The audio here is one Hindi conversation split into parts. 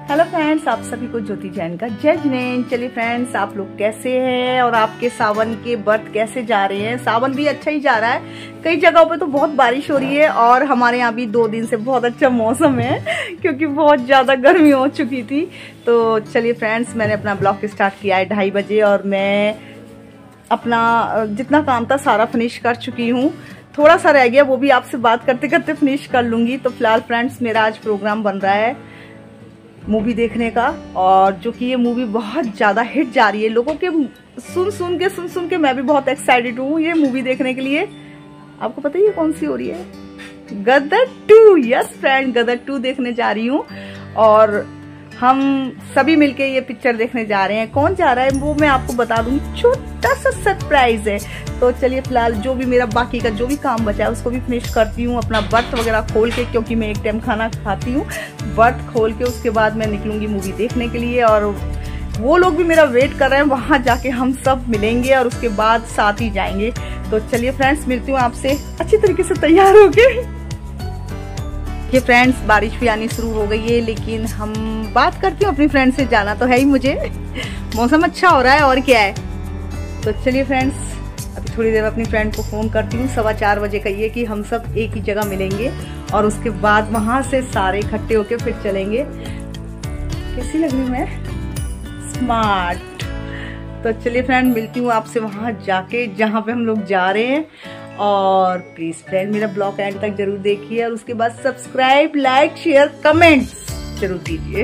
हेलो फ्रेंड्स, आप सभी को ज्योति जैन का जय जिनेंद्र। चलिए फ्रेंड्स, आप लोग कैसे हैं और आपके सावन के व्रत कैसे जा रहे हैं। सावन भी अच्छा ही जा रहा है, कई जगहों पे तो बहुत बारिश हो रही है और हमारे यहाँ भी 2 दिन से बहुत अच्छा मौसम है क्योंकि बहुत ज्यादा गर्मी हो चुकी थी। तो चलिए फ्रेंड्स, मैंने अपना ब्लॉग स्टार्ट किया है 2:30 बजे और मैं अपना जितना काम था सारा फिनिश कर चुकी हूँ। थोड़ा सा रह गया, वो भी आपसे बात करते करते फिनिश कर लूंगी। तो फिलहाल फ्रेंड्स, मेरा आज प्रोग्राम बन रहा है मूवी देखने का, और जो कि ये मूवी बहुत ज्यादा हिट जा रही है। लोगों के सुन सुन के मैं भी बहुत एक्साइटेड हूँ ये मूवी देखने के लिए। आपको पता ही है कौन सी हो रही है? गदर 2। यस फ्रेंड, गदर 2 देखने जा रही हूँ और हम सभी मिलके ये पिक्चर देखने जा रहे हैं। कौन जा रहा है वो मैं आपको बता दूंगी, छोटा सा सरप्राइज है। तो चलिए फिलहाल जो भी मेरा बाकी का जो भी काम बचा है उसको भी फिनिश करती हूँ, अपना व्रत वगैरह खोल के, क्योंकि मैं एक टाइम खाना खाती हूँ। व्रत खोल के उसके बाद मैं निकलूंगी मूवी देखने के लिए और वो लोग भी मेरा वेट कर रहे हैं। वहां जाके हम सब मिलेंगे और उसके बाद साथ ही जाएंगे। तो चलिए फ्रेंड्स, मिलती हूँ आपसे अच्छी तरीके से तैयार होके। ये फ्रेंड्स, बारिश भी आनी शुरू हो गई है, लेकिन हम बात करती हूँ अपनी फ्रेंड से। जाना तो है ही मुझे, मौसम अच्छा हो रहा है और क्या है। तो चलिए फ्रेंड्स, अभी थोड़ी देर अपनी फ्रेंड को फोन करती हूँ। 4:15 बजे कहिए कि हम सब एक ही जगह मिलेंगे और उसके बाद वहां से सारे इकट्ठे होके फिर चलेंगे। कैसी लग रही मैं? स्मार्ट। तो चलिए फ्रेंड, मिलती हूँ आपसे वहां जाके जहाँ पे हम लोग जा रहे हैं। और प्लीज फ्रेंड, मेरा ब्लॉग एंड तक जरूर देखिए और उसके बाद सब्सक्राइब, लाइक, शेयर, कमेंट्स जरूर कीजिए।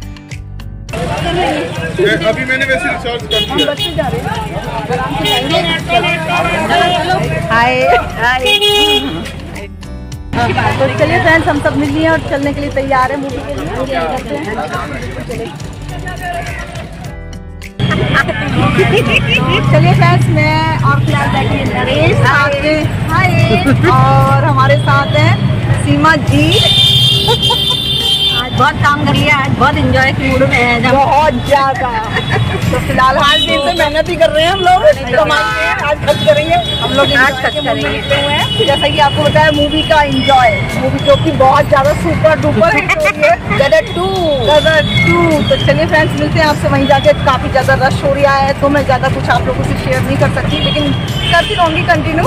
अभी मैंने वैसे रिचार्ज कर दिया। हम बच्चे जा रहे हैं, आराम से जाएंगे। हाय हाय। तो चलिए फ्रेंड्स, हम सब मिल लिए और चलने के लिए तैयार है मूवी के लिए। चलिए फ्रेंड्स, मैं और फिलहाल बैठी नरेश साथ में, हाय, और हमारे साथ हैं सीमा जी। आज बहुत काम कर लिया, आज बहुत एंजॉय की मूड में है, बहुत ज्यादा। तो फिलहाल हाल दिन से मेहनत ही कर रहे हैं हम लोग, कमाएंगे, आज खर्च करेंगे हम लोग, आज खर्च करेंगे। जैसा कि आपको बताया, मूवी का एंजॉय, मूवी जो कि बहुत ज्यादा सुपर डुपर हिट हो रही है, गदर 2। तो चलिए फ्रेंड्स, मिलते हैं आपसे वहीं जाके। काफी ज्यादा रश हो रहा है तो मैं ज्यादा कुछ आप लोगों से शेयर नहीं कर सकती, लेकिन करती रहूंगी कंटिन्यू,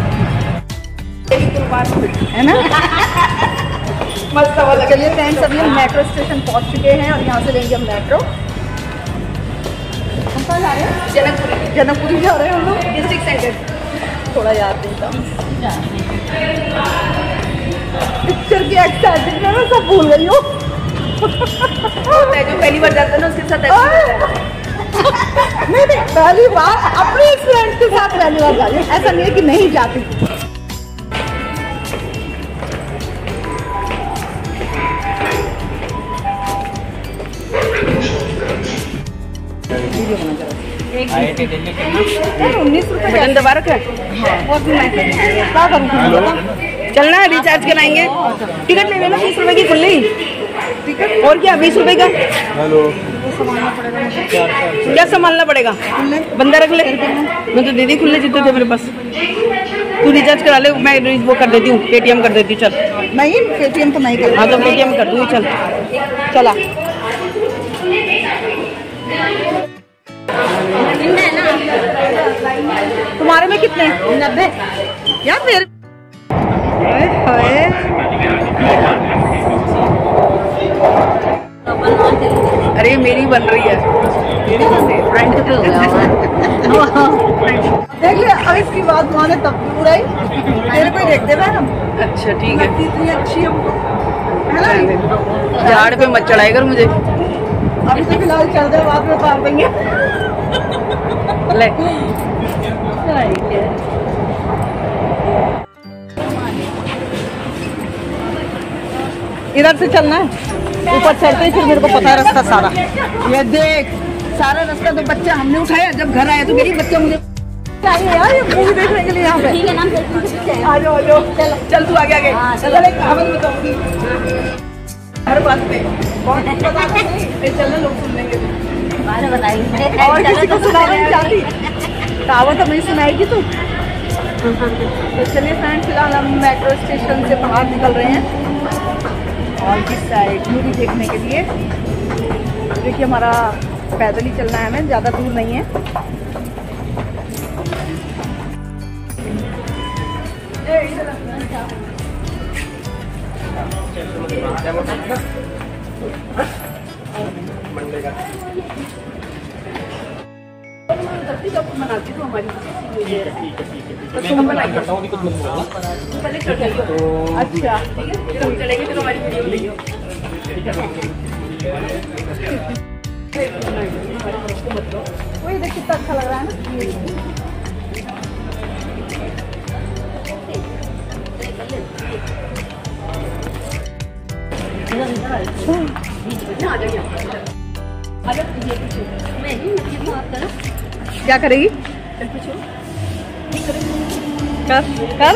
है ना। मस्त वाला। चलिए फ्रेंड्स, अभी हम मेट्रो स्टेशन पहुंच चुके हैं और यहाँ से लेंगे हम मेट्रो। हम कहाँ जा रहे हैं? जनकपुरी जा रहे हैं हम लोग, डिस्ट्रिक्ट सेंटर। थोड़ा याद देता हूँ, पिक्चर की एक्साइटमेंट में मैं सब भूल गई हूँ। जो पहली बार जाता है ना उसके साथ नहीं, पहली बार अपने फ्रेंड्स के साथ पहली बार जा रही हूँ, ऐसा नहीं है कि नहीं जाती। चलना है, रिचार्ज कराएंगे। टिकट ले लेना, 30 रुपए की खुली टिकट, और क्या 20 रुपए का। हेलो, क्या संभालना पड़ेगा? बंदा रख ले, मैं तो दीदी खुले जितने थे मेरे पास। तू रिचार्ज करा ले, मैं वो कर देती हूँ, पेटीएम कर देती हूँ। चल। नहीं, पेटीएम तो नहीं कर। हाँ तो पेटीएम कर दूँगी। चल चला। तुम्हारे में कितने? 90 यार मेरे। अरे मेरी बन रही है, फ्रेंड पे हो गया। देख ले, अब इसकी बात माने तब भी बुराई, तेरे को ही देखते हैं हम। अच्छा ठीक है, इतनी अच्छी है ना। झाड़ पे मत चढ़ाई कर मुझे। अभी तो फिलहाल चल रहे, बाद में पार देंगे। ले इधर से चलना है, ऊपर चलते ही फिर मेरे को पता है रास्ता सारा। ये देख, सारा रास्ता तो बच्चा हमने उठाया, जब घर आया तो मेरी बच्चा मुझे चाहिए यार ये मूवी देखने के लिए। यहाँ पे आ जाओ, चल तू आगे आगे। चल एक कहावत बताऊंगी हर बात पे, चलना लोग सुन लेंगे और किसी को सुनाना नहीं चाहती। कहावत हमें सुनाएगी तू। तो चलिए फ्रेंड्स, फिलहाल हम मेट्रो स्टेशन से बाहर निकल रहे हैं और किस साइड मूवी देखने के लिए। देखिए हमारा पैदल ही चलना है, हमें ज़्यादा दूर नहीं है। बनाती तो हमारी अच्छा तुम चलेगी तो हमारी वीडियो वही देख कितना अच्छा लग रहा है ना। क्या करेगी? कर कर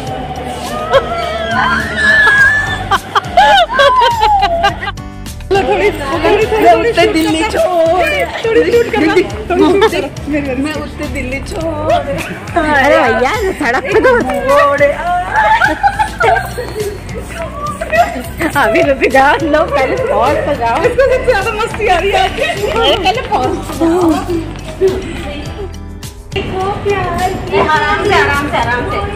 थोड़ी दिल्ली छोड़, मैं उससे दिल्ली छोड़। अरे भैया सड़क पे तो अभी रुक जाओ, लो पहले पहुंच तो जाओ। इसको सबसे ज्यादा मस्ती आ रही है, पहले पहुंच। आराम से आराम से आराम से।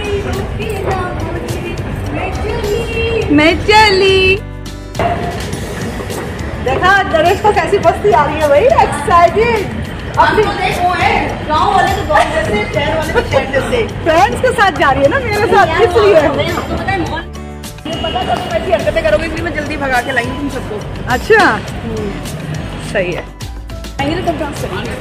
मैं चली। देखा नरेश को कैसी मस्ती आ रही है भाई, एक्साइटेड। गाँव वाले तो गाँव जैसे, शहर वाले तो शहर जैसे। फ्रेंड्स के साथ जा रही है ना मेरे साथ, इसलिए पता था तुम ऐसी हरकतें करोगे, इसलिए मैं जल्दी भगा के लाई तुम सबको। अच्छा सही है। आएंगे तो डांस करेंगे।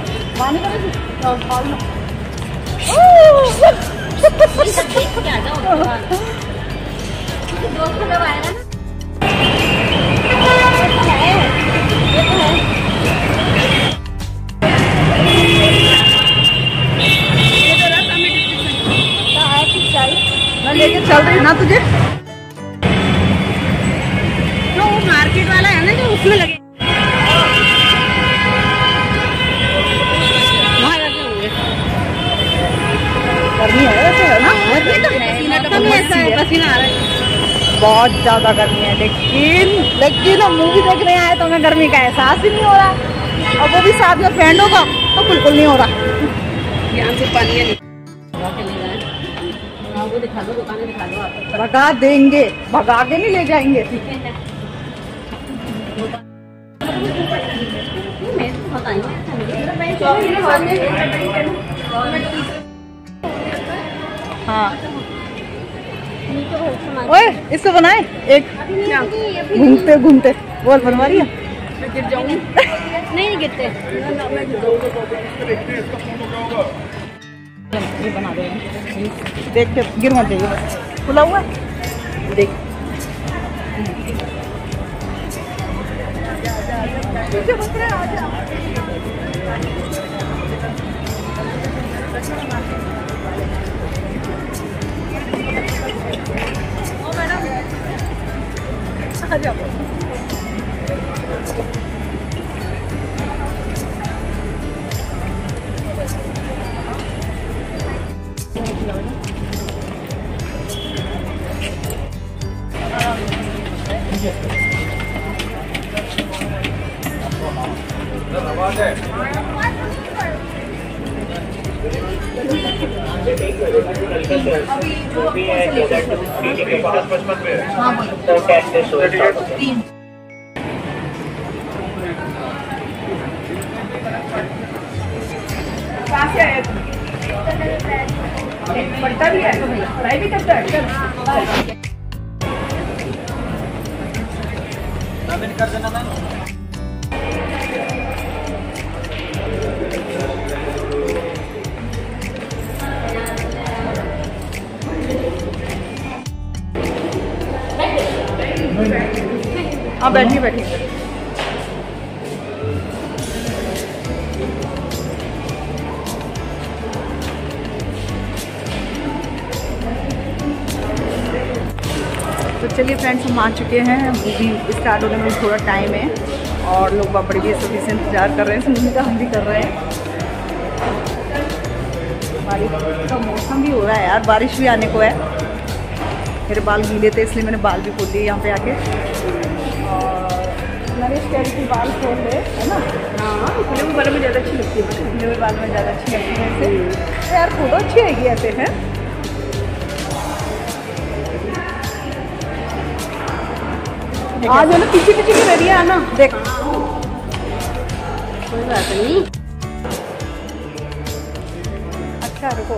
मैं लेके चल रही हूँ ना तुझे, जो वो मार्केट वाला है ना, जो उसमें लगे गर्मी है वैसे, है ना? पसीना आ रहा है, बहुत ज्यादा गर्मी है। लेकिन हम मूवी देखने आए तो हमें गर्मी का एहसास ही नहीं हो रहा, और वो भी साथ में फ्रेंड होगा तो बिल्कुल नहीं हो रहा। यहाँ से पानी है, दिखा दो, दुकानें दिखा दो आप। भगा देंगे, भगा के नहीं ले जाएंगे। हाँ ओए इससे बनाए एक घूमते घूमते बोल बनवा रही है। मैं गिर जाऊंगी। नहीं गिरते, ये बना दो देख के, गिर मत जाइए। खुला हुआ देख, आ जाओ। पढ़ता भी है, पढ़ाई भी करता है। कर देना ना। हाँ बैठिए बैठिए। तो चलिए फ्रेंड्स, हम आ चुके हैं। मूवी स्टार्ट होने में थोड़ा टाइम है और लोग बड़ी बेसब्री से इंतजार कर रहे हैं, मूवी का हम भी कर रहे हैं। बारिश का मौसम भी हो रहा है यार, बारिश भी आने को है। मेरे बाल गीले थे इसलिए मैंने बाल भी खोल दिए यहाँ पे आके। और नरेश कह रही थी बाल खोल ले, है ना? हाँ, खुले हुए बालों में ज़्यादा अच्छी लगती है। खुले हुए बाल में ज़्यादा अच्छी लगती है ऐसे। तो यार फोटो अच्छी आएगी ऐसे, है? आज है ना पीछे पीछे की रेडी है ना, देख। कोई बात नहीं। अच्छा रुको,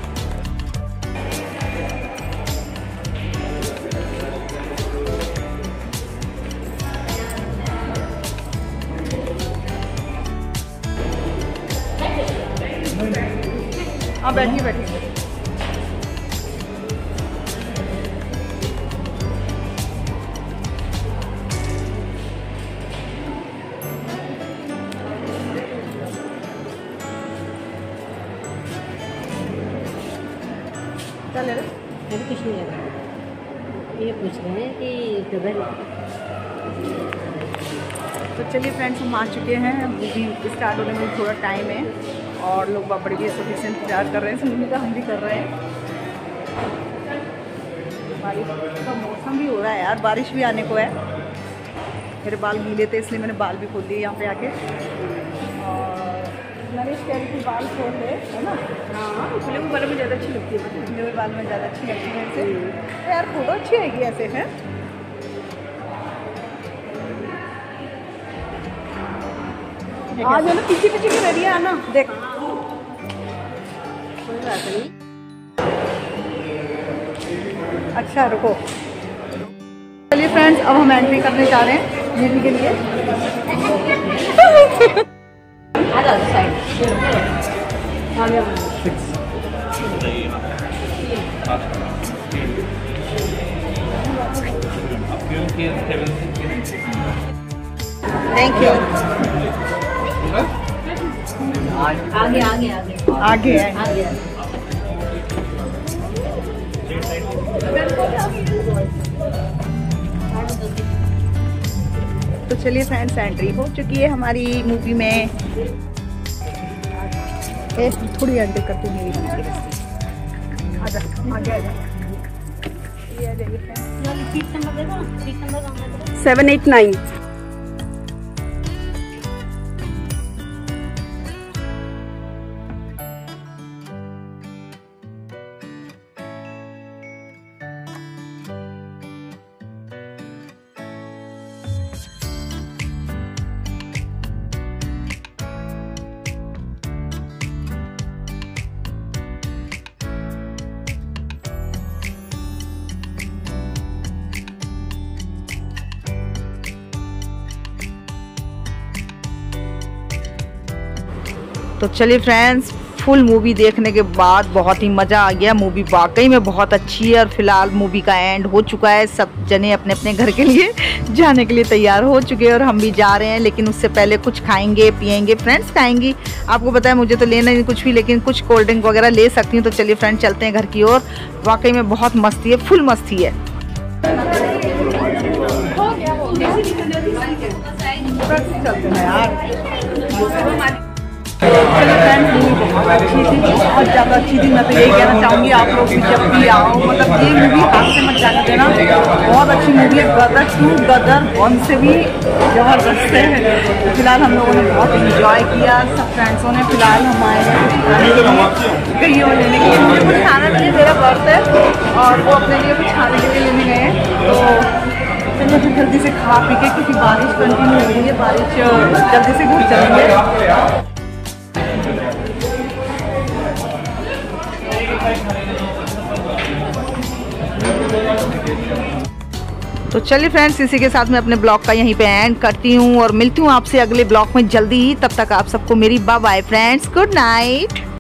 हाँ बैठिए बैठिए। क्या ले रहे? अभी कुछ नहीं लगा, ये पूछ रहे हैं कि डबल। तो चलिए फ्रेंड्स, हम आ चुके हैं। मूवी स्टार्ट होने में थोड़ा टाइम है और लोग बड़े बेसब्री से इंतजार कर रहे हैं। मूवी का हम भी कर रहे हैं। बारिश का मौसम भी हो रहा है यार, बारिश भी आने को है। मेरे बाल गीले थे इसलिए मैंने बाल भी खोल दिए यहाँ पे आके। और नरेश कह रही थी बाल खोल ले, है ना? हाँ, खुले हुए बालों में ज़्यादा अच्छी लगती है। खुले हुए बाल में ज़्यादा अच्छी लगती है ऐसे। तो यार फोटो अच्छी आएगी ऐसे, है? आज है ना पीछे पीछे की रेडी है ना, देख। कोई बात नहीं। अच्छा रुको, चलिए फ्रेंड्स, अब हम एंट्री करने जा रहे हैं मूवी के लिए। आ जाओ साइड। आ गया। Thank you. आगे आगे आगे आगे है। आगे। तो चलिए फ्रेंड्स, एंट्री हो चुकी है हमारी मूवी में। थोड़ी एंट्री करती हूँ मेरी मूवी के। आजा आगे आजा। ये आ जाइए फ्रेंड्स। सीट नंबर देखो ना, सीट नंबर 789। तो चलिए फ्रेंड्स, फुल मूवी देखने के बाद बहुत ही मज़ा आ गया। मूवी वाकई में बहुत अच्छी है और फिलहाल मूवी का एंड हो चुका है। सब जने अपने अपने घर के लिए जाने के लिए तैयार हो चुके हैं और हम भी जा रहे हैं। लेकिन उससे पहले कुछ खाएंगे पिएंगे। फ्रेंड्स खाएंगी, आपको पता है मुझे तो लेना नहीं कुछ भी, लेकिन कुछ कोल्ड ड्रिंक वगैरह ले सकती हूँ। तो चलिए फ्रेंड्स, चलते हैं घर की ओर। वाकई में बहुत मस्ती है, फुल मस्ती है। चलते हैं यार। चलिए फ्रेंड्स, मूवी बहुत अच्छी थी, बहुत ज़्यादा अच्छी थी। मैं तो यही कहना चाहूँगी आप लोग भी जब भी आओ, मतलब ये मूवी हाथ से मत जाने देना। बहुत अच्छी मूवी है। गदर 2, गदर 1 से भी ज़बरदस्त है। तो फिलहाल हम लोगों ने बहुत इंजॉय किया, सब फ्रेंड्सों ने। फिलहाल हम आए हैं कहीं और लेने के लिए। मुझे कुछ खाना के लिए, मेरा बर्थ है और वो अपने लिए कुछ खाने के लिए लेने गए हैं। तो चलिए फिर जल्दी से खा पी के, क्योंकि बारिश कंटिन्यू हो रही है, बारिश जल्दी से घर चलेंगे। तो चलिए फ्रेंड्स, इसी के साथ मैं अपने ब्लॉग का यहीं पे एंड करती हूँ और मिलती हूँ आपसे अगले ब्लॉग में जल्दी ही। तब तक आप सबको मेरी bye bye friends, good night.